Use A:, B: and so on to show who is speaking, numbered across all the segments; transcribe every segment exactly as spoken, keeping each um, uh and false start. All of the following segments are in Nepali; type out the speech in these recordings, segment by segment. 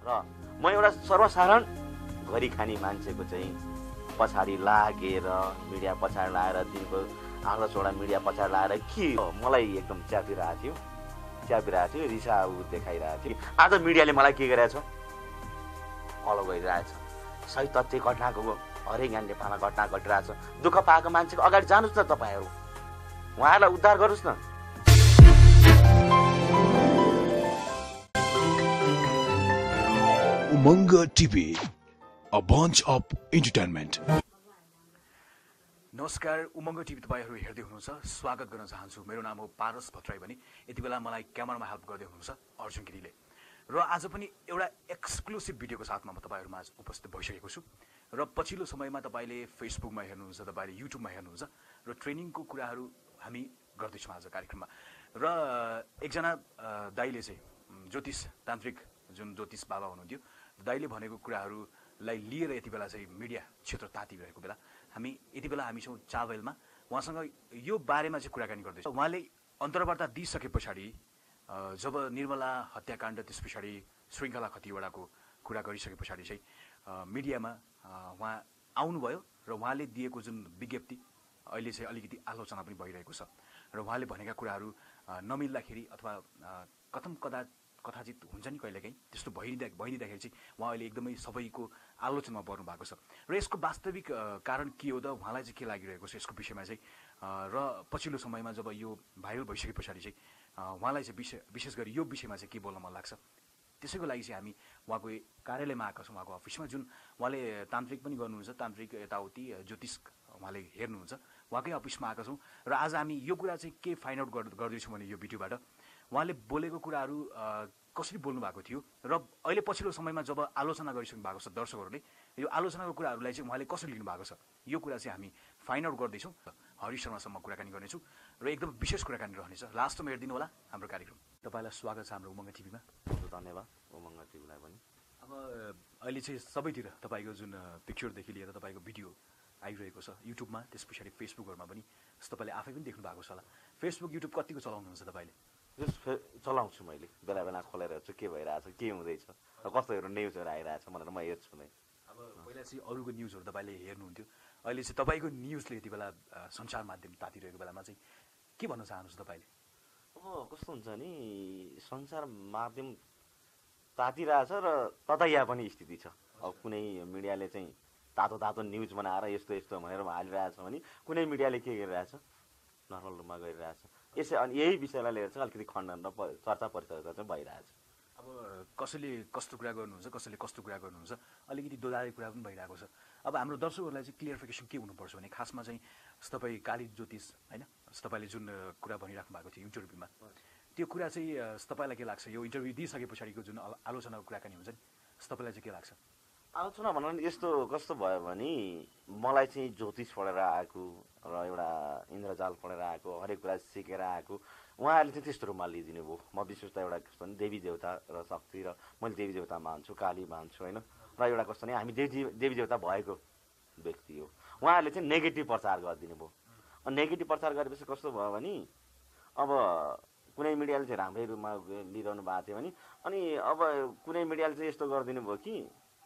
A: र म एउटा सर्वसाधारण घरी खाने मान्छेको चाहिँ पछाडि लागेर मिडिया पछाडि लाएर दिनको आठ दसवटा मिडिया पछाडि लाएर के मलाई एकदम च्यापिरहेको थियो च्यापिरहेको थियो रिसा ऊ देखाइरहेको थियो। आज मिडियाले मलाई के गरिरहेछ, फलो गरिरहेछ। सही तथ्य घटनाको हरेक यहाँ नेपालमा घटना घटिरहेछ। दुःख पाएको मान्छेको अगाडि जानुहोस् न, तपाईँहरू उहाँहरूलाई उद्धार गर्नुहोस् न।
B: Umang TV, a bunch of entertainment.
C: नमस्कार, उमंग टिभी तपाईहरु हेर्दै हुनुहुन्छ, स्वागत गर्न चाहन्छु। मेरो नाम हो पारस भट्टराई पनि। यति बेला मलाई क्यामेरामा हेल्प गर्दै हुनुहुन्छ अर्जुन गिरीले। र आज पनि एउटा एक्सक्लुसिभ भिडियोको साथमा म तपाईहरुमा आज उपस्थित भइसकेको छु। र पछिल्लो समयमा तपाईले फेसबुकमा हेर्नुहुन्छ, तपाईले युट्युबमा हेर्नुहुन्छ र ट्रेनिङको कुराहरु हामी गर्दै छौं आज कार्यक्रममा। र एकजना दाइले चाहिँ ज्योतिष तान्त्रिक जुन ज्योतिष बाबा हुनुहुन्थ्यो, दाइले भनेको कुराहरुलाई लिएर यति बेला चाहिँ मिडिया क्षेत्र तातिरहेको बेला हामी यति बेला हामी छौं चाबेलमा। उहाँसँग यो बारेमा चाहिँ कुराकानी गर्दैछौँ। उहाँले अन्तर्वार्ता दिइसके पछाडि जब निर्मला हत्याकाण्ड त्यस पछाडि श्रृङ्खला खतिवडाको कुरा गरिसके पछाडि चाहिँ मिडियामा उहाँ आउनुभयो र उहाँले दिएको जुन विज्ञप्ति अहिले चाहिँ अलिकति आलोचना पनि भइरहेको छ। र उहाँले भनेका कुराहरू नमिल्दाखेरि अथवा कथम कदा कथाचित हुन्छ नि कहिलेकाहीँ, त्यस्तो भइदिँदा भइदिँदाखेरि चाहिँ उहाँ अहिले एकदमै सबैको आलोचनामा पर्नु भएको छ। र यसको वास्तविक कारण के हो त, उहाँलाई चाहिँ के लागिरहेको छ यसको विषयमा चाहिँ। र पछिल्लो समयमा जब यो भाइरल भइसके पछाडि चाहिँ उहाँलाई चाहिँ विशेष विशेष गरी यो विषयमा चाहिँ के बोल्न मन लाग्छ, त्यसैको लागि चाहिँ हामी उहाँको कार्यालयमा आएका छौँ, उहाँको अफिसमा। जुन उहाँले तान्त्रिक पनि गर्नुहुन्छ, तान्त्रिक यताउति ज्योतिष उहाँले हेर्नुहुन्छ, उहाँकै अफिसमा आएका छौँ। र आज हामी यो कुरा चाहिँ के फाइन्ड आउट गर्दैछौँ भने यो भिडियोबाट उहाँले बोलेको कुराहरू कसरी बोल्नु भएको थियो र अहिले पछिल्लो समयमा जब आलोचना गरिसक्नु भएको छ दर्शकहरूले, यो आलोचनाको कुराहरूलाई चाहिँ उहाँले कसरी लिनु भएको छ, यो कुरा चाहिँ हामी फाइन्ड आउट गर्दैछौँ। हरि शर्मासम्म कुराकानी गर्नेछु र एकदम विशेष कुराकानी रहनेछ। लास्टमा हेरिदिनु होला हाम्रो कार्यक्रम। तपाईँलाई स्वागत छ हाम्रो उमंग टिभीमा।
A: धन्यवाद उमंग टिभीलाई पनि।
C: अब अहिले चाहिँ सबैतिर तपाईँको जुन पिक्चरदेखि लिएर तपाईँको भिडियो आइरहेको छ युट्युबमा, त्यस पछाडि फेसबुकहरूमा पनि तपाईँले आफै पनि देख्नु भएको छ होला। फेसबुक युट्युब कतिको चलाउनुहुन्छ तपाईँले?
A: चलाउँछु मैले, बेला बेला खोलेर हेर्छु के भइरहेछ, के हुँदैछ, कस्तोहरू न्युजहरू आइरहेछ भनेर म हेर्छु नै।
C: अब पहिला चाहिँ अरूको न्युजहरू तपाईँले हेर्नुहुन्थ्यो, अहिले चाहिँ तपाईँको न्युजले यति बेला सञ्चार माध्यम तातिरहेको बेलामा चाहिँ के भन्न चाहनुहुन्छ तपाईँले?
A: अब कस्तो हुन्छ नि, सञ्चार माध्यम तातिरहेछ र ततैया पनि स्थिति छ। अब कुनै मिडियाले चाहिँ तातो तातो न्युज बनाएर यस्तो यस्तो भनेर हालिरहेछ भने कुनै मिडियाले के गरिरहेछ, नर्मल रूपमा गरिरहेछ। यसै अनि यही विषयलाई लिएर चाहिँ अलिकति खण्डन र चर्चा परिचर्चा चाहिँ भइरहेछ।
C: अब कसैले कस्तो कुरा गर्नुहुन्छ, कसैले कस्तो कुरा गर्नुहुन्छ, अलिकति दोधारे कुरा पनि भइरहेको छ। अब हाम्रो दर्शकहरूलाई चाहिँ क्लियरिफिकेसन के हुनुपर्छ भने खासमा चाहिँ तपाईँ काली ज्योतिष होइन, तपाईँले जुन कुरा भनिराख्नु भएको थियो इन्टरभ्यूमा, त्यो कुरा चाहिँ तपाईँलाई के लाग्छ? यो इन्टरभ्यू दिइसके पछाडिको जुन आलोचनाको कुराकानी हुन्छ नि, तपाईँलाई चाहिँ के लाग्छ?
A: आलोचना भन्नु यस्तो कस्तो भयो भने मलाई चाहिँ ज्योतिष पढेर आएको र एउटा इन्द्रजाल पढेर आएको, हरेक कुरा सिकेर आएको, उहाँहरूले चाहिँ त्यस्तो रूपमा लिइदिनु भयो। म विशेष त एउटा कस्तो भने देवी देवता र शक्ति, र मैले देवी देवता मान्छु, काली मान्छु होइन, र एउटा कस्तो भने हामी देवी देवी देवता भएको व्यक्ति हो। उहाँहरूले चाहिँ नेगेटिभ प्रचार गरिदिनु भयो। नेगेटिभ प्रचार गरेपछि कस्तो भयो भने अब कुनै मिडियाले चाहिँ राम्रै रूपमा लिइरहनु भएको थियो भने, अनि अब कुनै मिडियाले चाहिँ यस्तो गरिदिनु भयो कि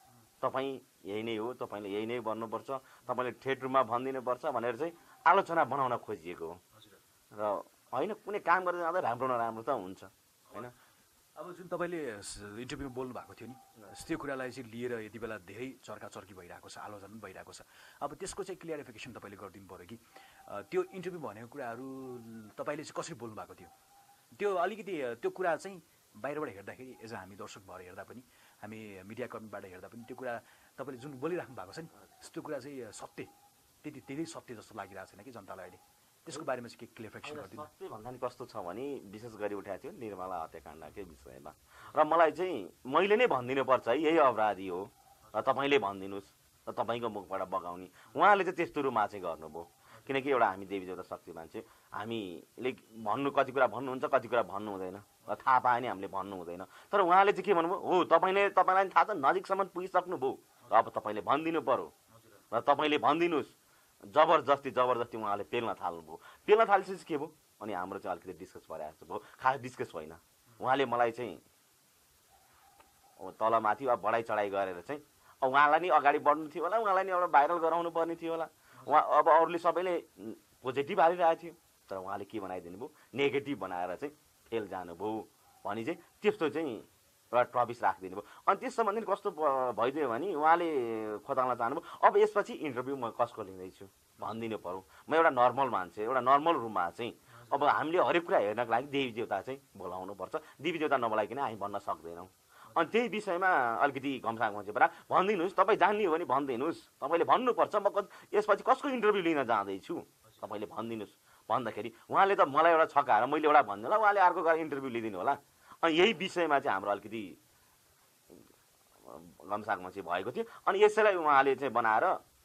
A: तपाईँ यही नै हो, तपाईँले यही नै भन्नुपर्छ, तपाईँले ठेट रूपमा भनिदिनुपर्छ भनेर चाहिँ आलोचना बनाउन खोजिएको हो। र होइन, कुनै काम गर्दै जाँदा राम्रो नराम्रो त हुन्छ होइन।
C: अब जुन तपाईँले इन्टरभ्यूमा बोल्नु भएको थियो नि, त्यो कुरालाई चाहिँ लिएर यति बेला धेरै चर्काचर्की भइरहेको छ, आलोचना पनि भइरहेको छ। अब त्यसको चाहिँ क्लियरिफिकेसन तपाईँले गरिदिनु पऱ्यो कि त्यो इन्टरभ्यू भनेको कुराहरू तपाईँले चाहिँ कसरी बोल्नु भएको थियो, त्यो अलिकति त्यो कुरा चाहिँ बाहिरबाट हेर्दाखेरि एज हामी दर्शक भएर हेर्दा पनि, हामी मिडिया कर्मीबाट हेर्दा पनि त्यो कुरा तपाईँले जुन बोलिराख्नु भएको छ नि, त्यो कुरा चाहिँ सत्य त्यति धेरै सत्य जस्तो लागिरहेको छैन कि जनतालाई अहिले, त्यसको बारेमा चाहिँ के क्लियरिफिकेसन गरिदिनु?
A: सत्य भन्दा नि कस्तो छ भने विशेष गरी उठाएको थियो निर्मला हत्याकाण्डकै विषयमा, र मलाई चाहिँ मैले नै भनिदिनु पर्छ है यही अपराधी हो र तपाईँले भनिदिनुहोस् र तपाईँको मुखबाट बगाउने, उहाँले चाहिँ त्यस्तो रूपमा चाहिँ गर्नुभयो। किनकि एउटा हामी देवी देवता शक्ति मान्छे, हामीले भन्नु कति कुरा भन्नुहुन्छ, कति कुरा भन्नु हुँदैन, र थाहा पाए नि हामीले भन्नु हुँदैन। तर उहाँले चाहिँ के भन्नुभयो, हो तपाईँले तपाईँलाई थाहा छ नजिकसम्म पुगिसक्नुभयो, र अब तपाईँले भनिदिनु पर्यो र तपाईँले भनिदिनुहोस्। जबरजस्ती जबरजस्ती उहाँले पेल्न थाल्नुभयो। पेल्न थालेपछि के भयो अनि हाम्रो चाहिँ अलिकति डिस्कस भइरहेको भयो, खास डिस्कस होइन। उहाँले मलाई चाहिँ तलमाथि अब बढाइ चढाइ गरेर चाहिँ उहाँलाई नि अगाडि बढ्नु थियो होला, उहाँलाई नि एउटा भाइरल गराउनु पर्ने थियो होला। उहाँ अब अरूले सबैले पोजिटिभ हालिरहेको थियो, तर उहाँले के बनाइदिनु भयो, नेगेटिभ बनाएर चाहिँ फेल जानुभयो भनी चाहिँ त्यस्तो चाहिँ एउटा टपिक राखिदिनु भयो। अनि त्यस सम्बन्धी कस्तो भइदियो भने उहाँले खोताल्न चाहनुभयो, अब यसपछि इन्टरभ्यू म कसको लिँदैछु भनिदिनु पऱ्यो। म एउटा नर्मल मान्छे, एउटा नर्मल रुममा चाहिँ अब हामीले हरेक कुरा हेर्नको लागि देवी देवता चाहिँ बोलाउनुपर्छ, देवी देवता नबोलाइकन हामी भन्न सक्दैनौँ। अनि त्यही विषयमा अलिकति घमसाङ मान्छे बरा भनिदिनुहोस्, तपाईँ जान्ने हो भने भनिदिनुहोस्, तपाईँले भन्नुपर्छ म यसपछि कसको इन्टरभ्यू लिन जाँदैछु तपाईँले भनिदिनुहोस् भन्दाखेरि उहाँले त मलाई एउटा छकाएर मैले एउटा भन्नु होला, उहाँले अर्को गएर इन्टरभ्यू लिइदिनु होला। अनि यही विषयमा चाहिँ हाम्रो अलिकति घमसाङ मान्छे भएको थियो। अनि यसैलाई उहाँले चाहिँ बनाएर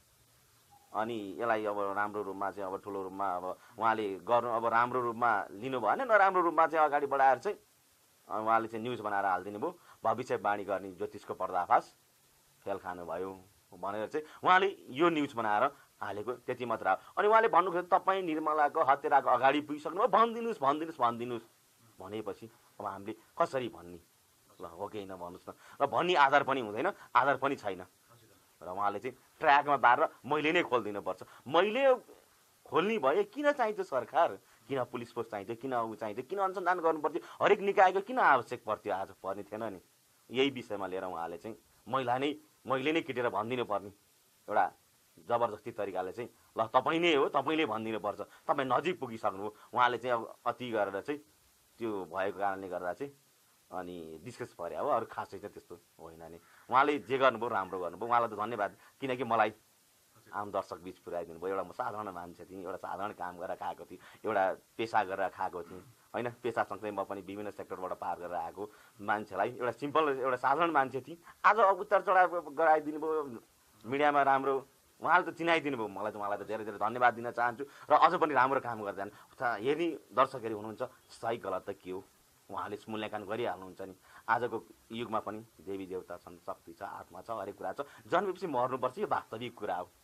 A: अनि यसलाई अब राम्रो रूपमा चाहिँ अब ठुलो रूपमा अब उहाँले गर्नु, अब राम्रो रूपमा लिनु भएन, नराम्रो रूपमा चाहिँ अगाडि बढाएर चाहिँ उहाँले चाहिँ न्युज बनाएर हालिदिनु भयो, भविष्यवाणी गर्ने ज्योतिषको पर्दाफास फेल खानुभयो भनेर चाहिँ उहाँले यो न्युज बनाएर हालेको, त्यति मात्र हो। अनि उहाँले भन्नुभयो तपाईँ निर्मलाको हत्याराको अगाडि पुगिसक्नु भयो, भनिदिनुहोस् भनिदिनुहोस् भनिदिनुहोस् भनेपछि अब हामीले कसरी भन्ने, ल हो कि होइन भन्नुहोस् न। र भन्ने आधार पनि हुँदैन, आधार पनि छैन। र उहाँले चाहिँ ट्र्याकमा पारेर मैले नै खोलिदिनुपर्छ, मैले खोल्ने भए किन चाहिन्छ सरकार, किन पुलिस फोर्स चाहिन्छ, किन ऊ चाहिन्छ, किन अनुसन्धान गर्नु पर्थ्यो, हरेक निकायको किन आवश्यक पर्थ्यो, आज पर्ने थिएन नि। यही विषयमा लिएर उहाँले चाहिँ महिला नै मैले नै केटेर भनिदिनु पर्ने एउटा जबरजस्ती तरिकाले चाहिँ ल तपाईँ नै हो, तपाईँले भनिदिनुपर्छ, तपाईँ नजिक पुगिसक्नुभयो। उहाँले चाहिँ अब अति गरेर चाहिँ त्यो भएको कारणले गर्दा चाहिँ अनि डिस्कस पर्यो हो, अरू खासै चाहिँ त्यस्तो होइन नि। उहाँले जे गर्नुभयो राम्रो गर्नुभयो, उहाँलाई त धन्यवाद, किनकि मलाई आम दर्शक बिच पुऱ्याइदिनु भयो। एउटा म साधारण मान्छे थिएँ, एउटा साधारण काम गरेर खाएको थिएँ, एउटा पेसा गरेर खाएको थिएँ होइन, पेसा सँगसँगै म पनि विभिन्न सेक्टरबाट पार गरेर आएको मान्छेलाई एउटा सिम्पल एउटा साधारण मान्छे थिएँ। आज उतार चढाव गराइदिनु भयो मिडियामा राम्रो, उहाँले त चिनाइदिनु भयो मलाई, त उहाँलाई त धेरै धेरै धन्यवाद दिन चाहन्छु। र अझ पनि राम्रो काम गर्दैन हेर्ने दर्शकहरू हुनुहुन्छ, सही गलत त के हो उहाँले मूल्याङ्कन गरिहाल्नुहुन्छ नि। आजको युगमा पनि देवी देवता छन्, शक्ति छ, आत्मा छ, हरेक कुरा छ, जन्मेपछि मर्नुपर्छ, यो वास्तविक कुरा हो।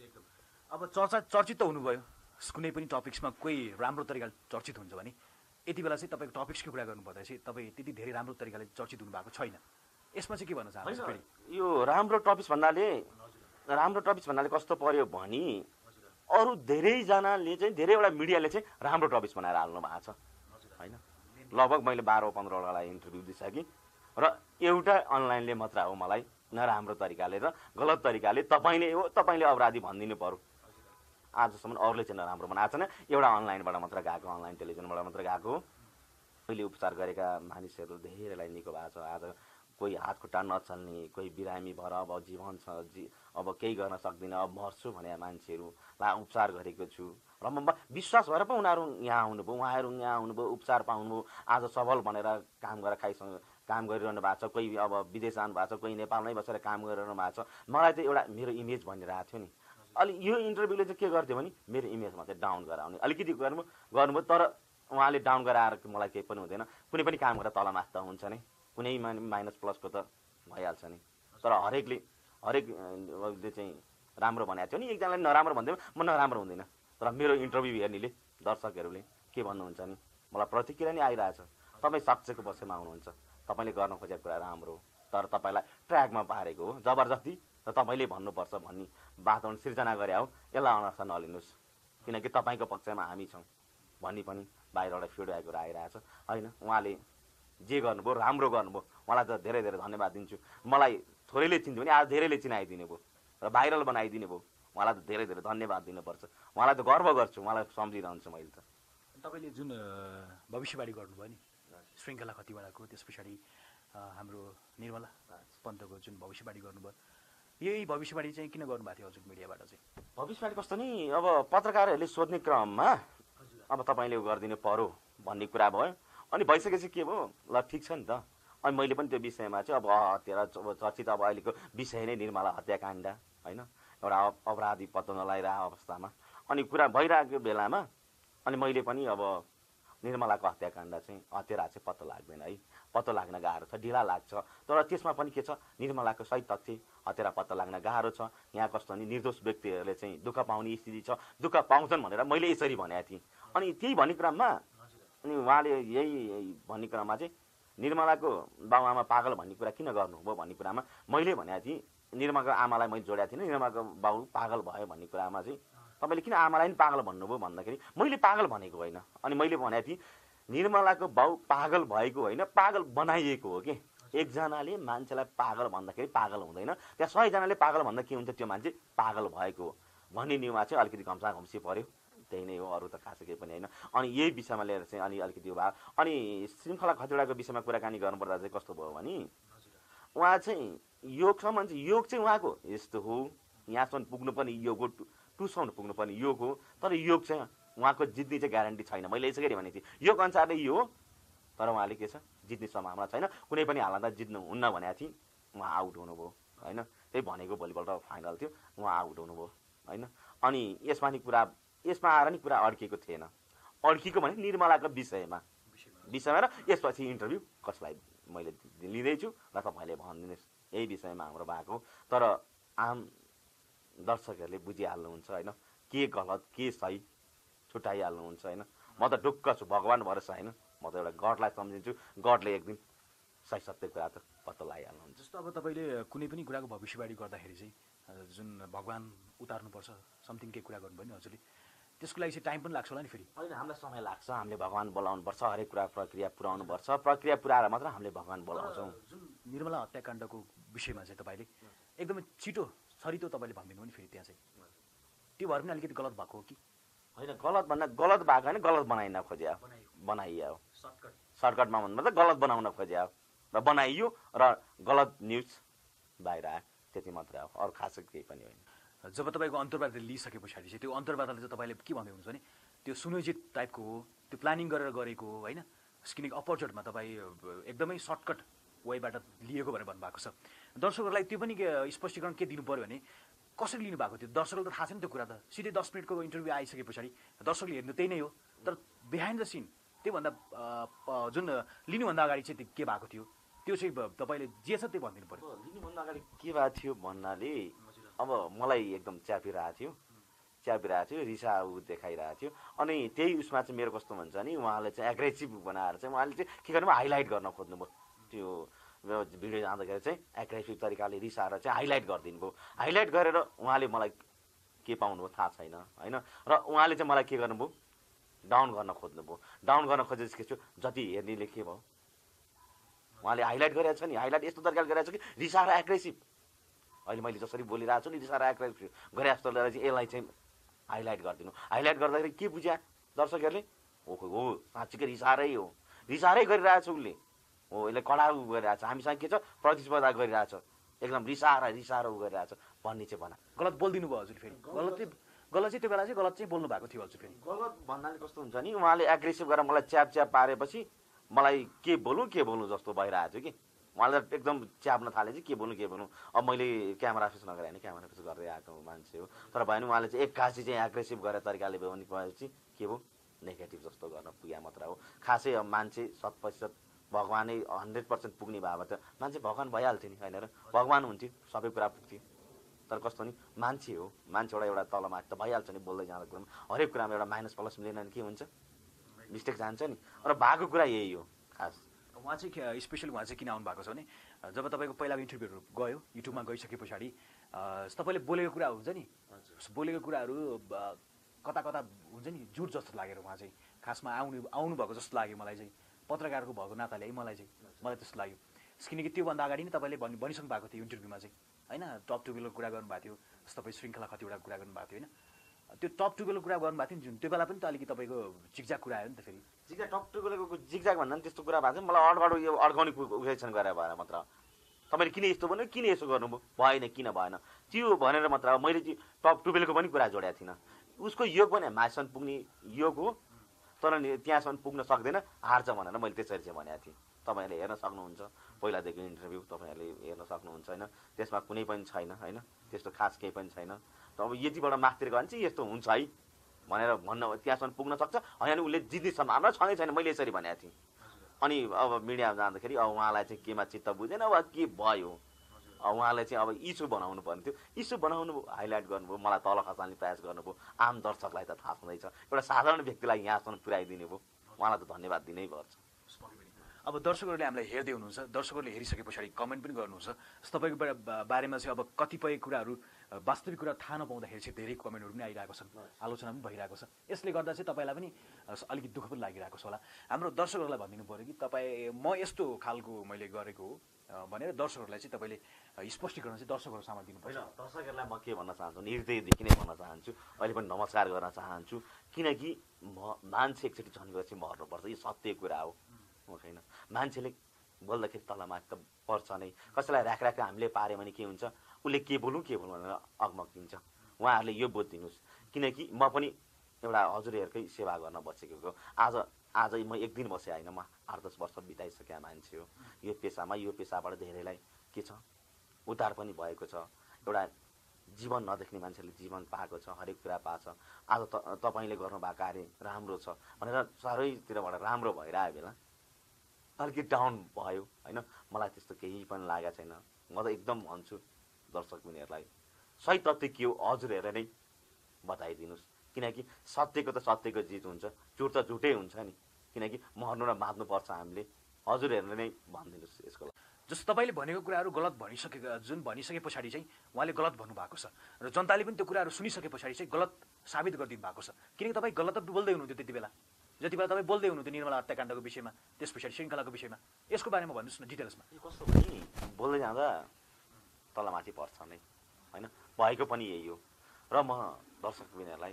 C: अब चर्चा चर्चित त हुनुभयो, कुनै पनि टपिक्समा कोही राम्रो तरिकाले चर्चित हुन्छ भने यति बेला चाहिँ तपाईँको टपिक्सको कुरा गर्नुपर्दा चाहिँ तपाईँ त्यति धेरै राम्रो तरिकाले चर्चित हुनुभएको छैन, यसमा चाहिँ के भन्न चाहनुहुन्छ फेरि?
A: यो राम्रो टपिक्स भन्नाले राम्रो टपिक्स भन्नाले कस्तो पर्यो भने अरू धेरैजनाले चाहिँ धेरैवटा मिडियाले चाहिँ राम्रो टपिक्स बनाएर हाल्नु भएको छ होइन। लगभग मैले बाह्र पन्ध्रवटालाई इन्टरभ्यू दिइसकेँ र एउटा अनलाइनले मात्र हो मलाई नराम्रो तरिकाले र गलत तरिकाले तपाईँले हो तपाईँले अपराधी भनिदिनु पर्यो। आजसम्म अरूले चाहिँ नराम्रो बनाएको छैन, एउटा अनलाइनबाट मात्र गएको, अनलाइन टेलिभिजनबाट मात्र गएको। मैले उपचार गरेका मानिसहरू धेरैलाई निको भएको छ। आज कोही हात खुट्टा नचल्ने, कोही बिरामी भएर अब जीवन छ, जी अब केही गर्न सक्दिनँ, अब मर्छु भने मान्छेहरूलाई उपचार गरेको छु र म विश्वास भएर पो उनीहरू यहाँ आउनुभयो, उहाँहरू यहाँ आउनुभयो, उपचार पाउनुभयो, आज सबल भनेर काम गरेर खाइसँग काम गरिरहनु भएको छ। कोही अब विदेश जानु भएको छ, कोही नेपालमै बसेर काम गरिरहनु भएको छ। मलाई त एउटा मेरो इमेज भनिरहेको थियो नि, अलि यो इन्टरभ्यूले चाहिँ के गर्थ्यो भने मेरो इमेजमा चाहिँ डाउन गराउने अलिकति गर्नु गर्नुभयो। तर उहाँले डाउन गराएर मलाई केही पनि हुँदैन, कुनै पनि काम गरेर तलमाथि त हुन्छ नै, कुनै माइनस प्लसको त भइहाल्छ नि। तर हरेकले हरेकले चाहिँ राम्रो भनेको थियो नि, एकजनाले नराम्रो भन्दै म नराम्रो हुँदैन। तर मेरो इन्टरभ्यू हेर्नेले दर्शकहरूले के भन्नुहुन्छ नि, मलाई प्रतिक्रिया नै आइरहेछ, तपाईँ साक्षीको पक्षमा आउनुहुन्छ, तपाईँले गर्न खोजेको कुरा राम्रो हो, तर तपाईँलाई ट्र्याकमा पारेको हो जबरजस्ती, र तपाईँले भन्नुपर्छ भन्ने वातावरण सिर्जना गरे हो। यसलाई अनर्थ नलिनुहोस्, किनकि तपाईँको पक्षमा हामी छौँ भन्ने पनि बाहिरबाट फिडब्याकहरू आइरहेछ होइन। उहाँले जे गर्नुभयो राम्रो गर्नुभयो, उहाँलाई त धेरै धेरै धन्यवाद दिन्छु। मलाई थोरैले चिन्थ्यो भने आज धेरैले चिनाइदिनु भयो र भाइरल बनाइदिनु भयो, उहाँलाई त धेरै धेरै धन्यवाद दिनुपर्छ। उहाँलाई त गर्व गर्छु, उहाँलाई सम्झिरहन्छु मैले। त
C: तपाईँले जुन भविष्यवाणी गर्नुभयो नि श्रृङ्खला खतिवडाको, त्यस पछाडि हाम्रो निर्मला पन्तको जुन भविष्यवाणी गर्नुभयो, यही भविष्यवाणी चाहिँ किन गर्नुभएको थियो हजुर मिडियाबाट चाहिँ?
A: भविष्यवाणी कस्तो नि, अब पत्रकारहरूले सोध्ने क्रममा अब तपाईँले गरिदिनु पर्यो भन्ने कुरा भयो। अनि भइसकेपछि के भयो, ल ठिक छ नि त। अनि मैले पनि त्यो विषयमा चाहिँ अब हत्या चर्चित अब अहिलेको विषय नै निर्मला हत्याकाण्ड होइन, एउटा अपराधी पत्ता नलागिरहेको अवस्थामा अनि कुरा भइरहेको बेलामा अनि मैले पनि अब निर्मलाको हत्याकाण्ड चाहिँ हत्यारा चाहिँ पत्ता लाग्दैन है, पत्ता लाग्न गाह्रो छ, ढिला लाग्छ। तर त्यसमा पनि के छ, निर्मलाको सही तथ्य हत्यारा पत्ता लाग्न गाह्रो छ। यहाँ कस्तो नि निर्दोष व्यक्तिहरूले चाहिँ दुःख पाउने स्थिति छ, दुःख पाउँछन् भनेर मैले यसरी भनेको थिएँ। अनि त्यही भन्ने क्रममा अनि उहाँले यही भन्ने क्रममा चाहिँ निर्मलाको बाबुआमा पागल भन्ने कुरा किन गर्नुभयो भन्ने कुरामा मैले भनेको थिएँ, निर्मलाको आमालाई मैले जोडेको थिइनँ, निर्मलाको बाबु पागल भयो भन्ने कुरामा चाहिँ तपाईँले किन आमालाई पनि पागल भन्नुभयो भन्दाखेरि मैले पागल भनेको होइन। अनि मैले भनेको थिएँ निर्मलाको बाउ पागल भएको होइन, पागल बनाइएको हो कि। एकजनाले मान्छेलाई पागल भन्दाखेरि पागल हुँदैन, त्यहाँ सयजनाले पागल भन्दा के हुन्छ त्यो मान्छे पागल भएको हो भन्ने नियममा चाहिँ अलिकति घम्सा घम्सी पऱ्यो, त्यही नै हो, अरू त खासै केही पनि होइन। अनि यही विषयमा लिएर चाहिँ अलि अलिकति यो भयो। अनि श्रृङ्खला खतिवडाको विषयमा कुराकानी गर्नुपर्दा चाहिँ कस्तो भयो भने उहाँ चाहिँ योगसम्म चाहिँ योग चाहिँ उहाँको यस्तो हो, यहाँसम्म पुग्नुपर्ने योग हो, टुसम्म पुग्नुपर्ने योग हो, तर योग चाहिँ उहाँको जित्ने चाहिँ ग्यारेन्टी छैन। मैले यसरी भनेको थिएँ योग अनुसारले यो हो, तर उहाँले के छ जित्ने सम्भावना छैन, कुनै पनि हालतमा जित्नु हुन्न भनेको थिएँ, उहाँ आउट हुनुभयो होइन। त्यही भनेको भोलिपल्ट फाइनल थियो, उहाँ आउट हुनुभयो होइन। अनि यसमा नि कुरा यसमा आएर नि कुरा अड्किएको थिएन, अड्किएको भने निर्मलाको विषयमा विषयमा र यसपछि इन्टरभ्यू कसलाई मैले लिँदैछु र तपाईँले भनिदिनुहोस्, यही विषयमा हाम्रो भएको। तर आम दर्शकहरूले बुझिहाल्नुहुन्छ होइन, के गलत के सही छुट्याइहाल्नुहुन्छ होइन। म त ढुक्क छु, भगवान् भरोसा होइन, म त एउटा गडलाई सम्झिन्छु, गडले एक दिन सही सत्य कुरा त पत्तो लगाइहाल्नुहुन्छ।
C: जस्तो अब तपाईँले कुनै पनि कुराको भविष्यवाणी गर्दाखेरि चाहिँ जुन भगवान् उतार्नुपर्छ समथिङ केही कुरा गर्नुभयो नि हजुरले, त्यसको लागि चाहिँ टाइम पनि लाग्छ होला नि फेरि?
A: होइन, हामीलाई समय लाग्छ, हामीले भगवान् बोलाउनुपर्छ, हरेक कुरा प्रक्रिया पुऱ्याउनुपर्छ, प्रक्रिया पुऱ्याएर मात्र हामीले भगवान् बोलाउँछौँ।
C: जुन निर्मला हत्याकाण्डको विषयमा चाहिँ तपाईँले एकदमै छिटो छरितो तपाईँले भनिदिनु नि फेरि त्यहाँ चाहिँ त्यो भएर पनि अलिकति गलत भएको हो कि
A: होइन? गलत भन्दा गलत भएको होइन, गलत बनाइन खोज्या बनाइयो, सर्टकट सर्टकटमा भन्नु त गलत बनाउन खोज्या र बनाइयो र गलत न्युज बाहिर आयो, त्यति मात्रै हो, अरू खासै केही पनि होइन।
C: जब तपाईँको अन्तर्वार्ता लिइसके पछाडि चाहिँ त्यो अन्तर्वार्ताले चाहिँ तपाईँले के भन्दै हुनुहुन्छ भने त्यो सुनियोजित टाइपको हो, त्यो प्लानिङ गरेर गरेको हो होइन, किनकि अपर्चुनिटीमा तपाईँ एकदमै सर्टकट वेबाट लिएको भनेर भन्नुभएको छ। दर्शकहरूलाई त्यो पनि स्पष्टीकरण के दिनु पऱ्यो भने कसरी लिनुभएको थियो? दर्शकलाई त थाहा छैन त्यो कुरा त, सिधै दस मिनटको इन्टरभ्यू आइसके पछाडि दर्शकले हेर्नु त्यही नै हो, तर बिहाइन्ड द सिन त्योभन्दा जुन लिनुभन्दा अगाडि चाहिँ के भएको थियो त्यो चाहिँ तपाईँले जे छ त्यो भनिदिनु पऱ्यो।
A: लिनुभन्दा अगाडि के भएको थियो भन्नाले अब मलाई एकदम च्यापिरहेको थियो, च्यापिरहेको थियो, रिसा ऊ देखाइरहेको थियो। अनि त्यही उसमा चाहिँ मेरो कस्तो भन्छ नि, उहाँले चाहिँ एग्रेसिभ बनाएर चाहिँ उहाँले चाहिँ के गर्नुभयो हाइलाइट गर्न खोज्नुभयो, त्यो भिडियो जाँदाखेरि चाहिँ एग्रेसिभ तरिकाले रिसाएर चाहिँ हाइलाइट गरिदिनु भयो। हाइलाइट गरेर उहाँले मलाई के पाउनुभयो थाहा छैन होइन, र उहाँले चाहिँ मलाई के गर्नुभयो डाउन गर्न खोज्नुभयो। डाउन गर्न खोजेपछि के छु जति हेर्नेले के भयो उहाँले हाइलाइट गरेको छ नि, हाइलाइट यस्तो तरिकाले गरेको छ कि रिसाएर एग्रेसिभ, अहिले मैले जसरी बोलिरहेको छु नि रिसाएर एग्रेसिभ गरे जस्तो चाहिँ यसलाई चाहिँ हाइलाइट गरिदिनु। हाइलाइट गर्दाखेरि के बुझ्या दर्शकहरूले, ओहो हो साँच्चीकै रिसाएरै हो, रिसाएरै गरिरहेछ उसले, हो यसले कडा उ गरिरहेछ, हामीसँग के छ प्रतिस्पर्धा गरिरहेछ, एकदम रिसाएर रिसाएर उ गरिरहेछ भन्ने चाहिँ भना।
C: गलत बोलिदिनु भयो हजुर फेरि? गलत चाहिँ गलत चाहिँ त्यो बेला चाहिँ गलत चाहिँ बोल्नु भएको थियो हजुर फेरि?
A: गलत भन्नाले कस्तो हुन्छ नि, उहाँले एग्रेसिभ गरेर मलाई च्याप च्याप पारेपछि मलाई के बोलौँ के बोलौँ जस्तो भइरहेको थियो कि, उहाँले एकदम च्याप्न थाले चाहिँ के बोल्नु के बोल्नु। अब मैले क्यामेरा फेस नगरे होइन, क्यामेरा फेस गर्दै आएको मान्छे हो, तर भएन उहाँले चाहिँ एक्कासी चाहिँ एग्रेसिभ गरेर तरिकाले भयो भने भएपछि के भयो नेगेटिभ जस्तो गर्न पुग्या मात्र हो। खासै अब मान्छे शत प्रतिशत भगवानै हन्ड्रेड पर्सेन्ट पुग्ने भए भए त मान्छे भगवान् भइहाल्थ्यो नि होइन र, भगवान् हुन्थ्यो सबै कुरा पुग्थ्यो। तर कस्तो नि मान्छे हो, मान्छेबाट एउटा तलमाथि त भइहाल्छ नि, बोल्दै जाँदा कुरामा हरेक कुरामा एउटा माइनस प्लस मिलेन भने के हुन्छ, मिस्टेक जान्छ नि। र भएको कुरा यही हो खास।
C: उहाँ चाहिँ स्पेसली उहाँ चाहिँ किन आउनु भएको छ भने जब तपाईँको पहिलाको इन्टरभ्यूहरू गयो युट्युबमा गइसके पछाडि तपाईँले बोलेको कुरा हुन्छ नि, बोलेको कुराहरू कता कता हुन्छ नि जुट जस्तो लागेर उहाँ चाहिँ खासमा आउनु आउनु भएको जस्तो लाग्यो मलाई चाहिँ, पत्रकारको भएको नाताले है मलाई चाहिँ मलाई त्यस्तो लाग्यो। किनकि त्योभन्दा अगाडि नै तपाईँले भनि भनिसक्नु भएको थियो इन्टरभ्यूमा चाहिँ होइन, टप टुवेल्भको कुरा गर्नुभएको थियो, तपाईँ श्रृङ्खला कतिवटा कुरा गर्नुभएको थियो होइन, त्यो टप टुवेल्भको कुरा गर्नुभएको थियो नि जुन त्यो बेला पनि त अलिकति तपाईँको जिगजाग कुरा आयो नि त फेरि?
A: जिगजाग टप टुवेल्भको जिगजाग भन्दा पनि त्यस्तो कुरा भएको छ, मलाई अडगाडो यो अड्काउने उजेसन गरेर भएर मात्र तपाईँले किन यस्तो भन्नु किन यसो गर्नुभयो भएन किन भएन त्यो भनेर मात्र। अब मैले चाहिँ टप टुवेल्भको पनि कुरा जोडेको थिइनँ, उसको योग पनि म्याचसम्म पुग्ने योग हो, तर त्यहाँसम्म पुग्न सक्दैन हार्छ भनेर मैले त्यसरी चाहिँ भनेको थिएँ। तपाईँहरूले हेर्न सक्नुहुन्छ पहिलादेखि इन्टरभ्यू तपाईँहरूले हेर्न सक्नुहुन्छ होइन, त्यसमा कुनै पनि छैन होइन, त्यस्तो खास केही पनि छैन। त अब यतिबाट माथितिर गयो भने चाहिँ यस्तो हुन्छ है भनेर भन्न त्यहाँसम्म पुग्न सक्छ होइन, उसले जित्ने सम्भावना छँदै छैन, मैले यसरी भनेको थिएँ। अनि अब मिडियामा जाँदाखेरि अब उहाँलाई चाहिँ केमा चित्त बुझेन अब के भयो, अब उहाँलाई चाहिँ अब इस्यु बनाउनु पर्ने थियो, इस्यु बनाउनु हाइलाइट गर्नुभयो, मलाई तल खसाल्ने प्रयास गर्नुभयो। आम दर्शकलाई त थाहा छँदैछ, एउटा साधारण व्यक्तिलाई यहाँसम्म पुर्याइदिने भयो, उहाँलाई त धन्यवाद दिनै पर्छ।
C: अब अब दर्शकहरूले हामीलाई हेर्दै हुनुहुन्छ, दर्शकहरूले हेरिसके पछाडि कमेन्ट पनि गर्नुहुन्छ। तपाईँको बा- बारेमा चाहिँ अब कतिपय कुराहरू वास्तविक कुरा थाहा नपाउँदाखेरि चाहिँ धेरै कमेन्टहरू पनि आइरहेको छ, आलोचना पनि भइरहेको छ। यसले गर्दा चाहिँ तपाईँलाई पनि अलिकति दुःख पनि लागिरहेको छ होला। हाम्रो दर्शकहरूलाई भनिदिनु पऱ्यो कि तपाईँ म यस्तो खालको मैले गरेको हो भनेर दर्शकहरूलाई चाहिँ तपाईँले स्पष्टीकरण चाहिँ दर्शकहरू सामु दिनुपर्छ।
A: होइन, दर्शकहरूलाई म के भन्न चाहन्छु, हृदयदेखि नै भन्न चाहन्छु, अहिले पनि नमस्कार गर्न चाहन्छु, किनकि म मान्छे एकचोटि जन्मेपछि मर्नुपर्छ, यो सत्य कुरा हो होइन। मान्छेले बोल्दाखेरि तलमाथि त पर्छ नै, कसैलाई राख राख हामीले पाऱ्यो भने के हुन्छ, उसले के बोलौँ के बोलौँ भनेर अगमग दिन्छ। उहाँहरूले यो बुझिदिनुहोस्, किनकि म पनि एउटा हजुरहरूकै सेवा गर्न बसेको हो। आज आज म एक दिन बसे होइन, म आठ दस वर्ष बिताइसकेका मान्छे हो यो पेसामा। यो पेसाबाट धेरैलाई के छ, उद्धार पनि भएको छ। एउटा जीवन नदेख्ने मान्छेले जीवन पाएको छ, हरेक कुरा पाएको छ। आज त तपाईँले गर्नुभएको कार्य राम्रो छ भनेर चारैतिरबाट राम्रो भइरहेको बेला अलिकति डाउन भयो होइन। मलाई त्यस्तो केही पनि लागेको छैन। म त एकदम भन्छु दर्शक उनीहरूलाई, सही तथ्य के हो हजुरहरूले नै बताइदिनुहोस्, किनकि सत्यको त सत्यको जित हुन्छ, झुट त झुटै हुन्छ नि। किनकि मर्नु र बाँच्नुपर्छ हामीले, हजुरहरूले नै भनिदिनुहोस् यसको लागि।
C: जस्तो तपाईँले भनेको कुराहरू गलत भनिसकेका जुन भनिसके पछाडि चाहिँ उहाँले गलत भन्नुभएको छ र जनताले पनि त्यो कुराहरू सुनिसके पछाडि चाहिँ गलत साबित गरिदिनु भएको छ। किनकि तपाईँ गलत त बोल्दै हुनुहुन्थ्यो त्यति बेला, जति बेला तपाईँ बोल्दै हुनुहुन्थ्यो निर्मला हत्याकाण्डको विषयमा, त्यस पछाडि श्रृङ्खलाको विषयमा। यसको बारेमा भन्नुहोस् न डिटेल्समा।
A: यो कस्तो भने बोल्दै जाँदा तलमाथि पर्छ नै होइन, भएको पनि यही हो। र म दर्शक बिनाहरूलाई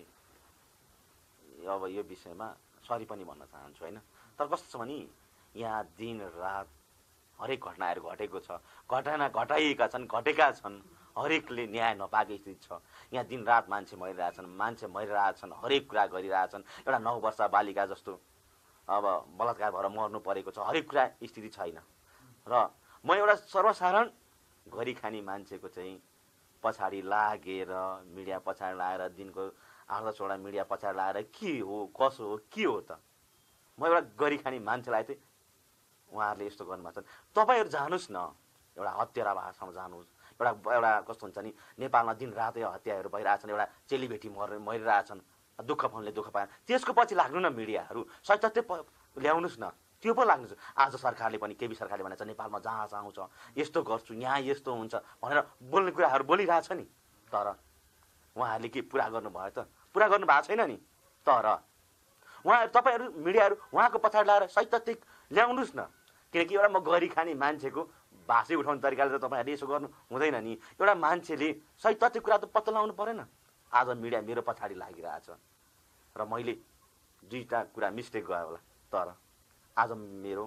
A: अब यो विषयमा सरी पनि भन्न चाहन्छु होइन। तर कस्तो छ भने यहाँ दिन रात हरेक घटनाहरू घटेको छ, घटना घटाइएका छन्, घटेका छन्, हरेकले न्याय नपाएको स्थिति छ। यहाँ दिन रात मान्छे मरिरहेछन्, मान्छे मरिरहेछन्, हरेक कुरा गरिरहेछन्। एउटा नौ वर्ष बालिका जस्तो अब बलात्कार भएर मर्नु परेको छ, हरेक कुरा स्थिति छैन। र म एउटा सर्वसाधारण घरी खाने मान्छेको चाहिँ पछाडि लागेर, मिडिया पछाडि लागेर, दिनको आठ दसवटा मिडिया पछाडि लागेर के हो कसो हो के हो त, म एउटा गरी खाने मान्छेलाई चाहिँ उहाँहरूले यस्तो गर्नुभएको छ। तपाईँहरू जानुहोस् न, एउटा हत्यारा भाषामा जानुहोस्। एउटा एउटा कस्तो हुन्छ नि, नेपालमा दिन रातै हत्याहरू भइरहेछन्, एउटा चेलीबेटी मर मरिरहेछन्, दुःख पाउनेले दुःख पाएन, त्यसको पछि लाग्नु न मिडियाहरू, सही तथ्य ल्याउनुहोस् न, त्यो पो लाग्नु छ। आज सरकारले पनि केबी सरकारले भनेको छ नेपालमा जहाँ आउँछ यस्तो गर्छु, यहाँ यस्तो हुन्छ भनेर बोल्ने कुराहरू बोलिरहेछ नि, तर उहाँहरूले के पुरा गर्नुभयो त? पुरा गर्नु भएको छैन नि। तर उहाँहरू तपाईँहरू मिडियाहरू उहाँको पछाडि लगाएर सही तथ्य ल्याउनुहोस् न, किनकि एउटा म गरी खाने मान्छेको भाषै उठाउने तरिकाले त तपाईँहरूले यसो गर्नु हुँदैन नि। एउटा मान्छेले सही तथ्य कुरा त पत्ता लगाउनु परेन। आज मिडिया मेरो पछाडि लागिरहेछ र मैले दुईवटा कुरा मिस्टेक गयो होला, तर आज मेरो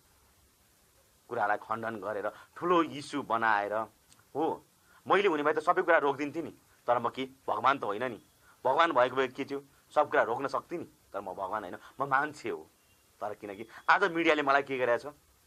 A: कुरालाई खण्डन गरेर ठुलो इस्यु बनाएर हो, मैले हुने भए त सबै कुरा रोकिदिन्थेँ नि। तर म के भगवान् त होइन नि, भगवान् भएको भए के थियो, सब कुरा रोक्न सक्थेँ नि। तर म भगवान् होइन, म मान्छे हो। तर किनकि आज मिडियाले मलाई के गरिरहेछ,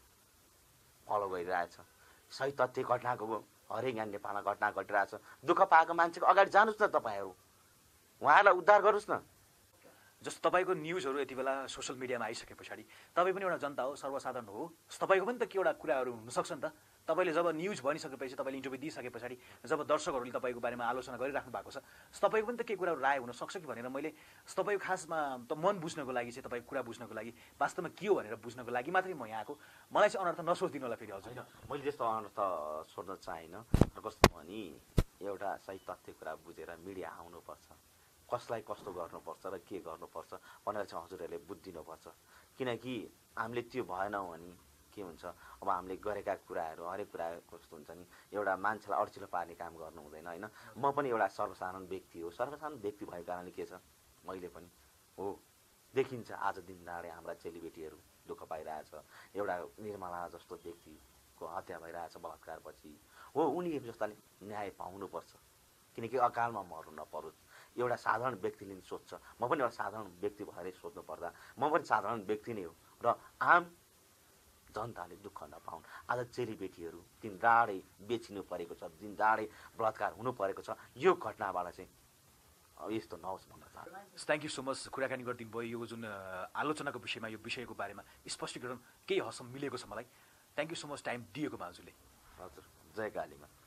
A: फलो गरिरहेछ। सही तथ्य घटनाको हरेक यहाँ नेपालमा घटना घटिरहेछ, दुःख पाएको मान्छेको अगाडि जानुहोस् न, तपाईँहरू उहाँहरूलाई उद्धार गर्नुहोस् न।
C: जस्तो तपाईँको न्युजहरू यति बेला सोसियल मिडियामा आइसके पछाडि तपाईँ पनि एउटा जनता हो, सर्वसाधारण हो, तपाईँको पनि त के एउटा कुराहरू हुनसक्छ नि त। तपाईँले जब न्युज भनिसकेपछि, तपाईँले इन्टरभ्यू दिइसके पछाडि जब दर्शकहरूले तपाईँको बारेमा आलोचना गरिराख्नु भएको छ, तपाईँको पनि त केही कुराहरू राय हुनसक्छ कि भनेर मैले तपाईँको खासमा त मन बुझ्नको लागि चाहिँ, तपाईँको कुरा बुझ्नको लागि, वास्तवमा के हो भनेर बुझ्नको लागि मात्रै म यहाँ आएको। मलाई चाहिँ अनर्थ नसोचिदिनु होला फेरि हजुर।
A: होइन, मैले त्यस्तो अनर्थ सोध्न चाहेन। र कस्तो भने एउटा सही तथ्य कुरा बुझेर मिडिया आउनुपर्छ, कसलाई कस्तो गर्नुपर्छ र के गर्नुपर्छ भनेर चाहिँ हजुरहरूले बुझिदिनुपर्छ। किनकि हामीले त्यो भएन भने के हुन्छ, अब हामीले गरेका कुराहरू हरेक कुरा कस्तो हुन्छ नि, एउटा मान्छेलाई अड्चिलो पार्ने काम गर्नु हुँदैन होइन। म पनि एउटा सर्वसाधारण व्यक्ति हो, सर्वसाधारण व्यक्ति भएको कारणले के छ, मैले पनि हो देखिन्छ आज दिन डाँडे हाम्रा चेलीबेटीहरू दुःख पाइरहेछ, एउटा निर्मला जस्तो व्यक्तिको हत्या भइरहेछ बलात्कारपछि हो, उनी जस्ताले न्याय पाउनुपर्छ, किनकि अकालमा मर्नु नपरोस्। एउटा साधारण व्यक्तिले नि सोध्छ, म पनि एउटा साधारण व्यक्ति भएरै सोध्नु पर्दा म पनि साधारण व्यक्ति नै हो। र आम जनताले दुःख नपाउन्। आज चेलीबेटीहरू दिन डाँडै बेचिनु परेको छ, दिन डाँडै बलात्कार हुनु परेको छ, यो घटनाबाट चाहिँ यस्तो नहोस् भन्न चाहन्छु।
C: थ्याङ्क यू सो मच कुराकानी गरिदिनु भयो। यो जुन आलोचनाको विषयमा, यो विषयको बारेमा स्पष्टीकरण केही हदसम्म मिलेको छ मलाई। Thank you so much time दिएको हजुरले।
A: हजुर, जय कालीमा।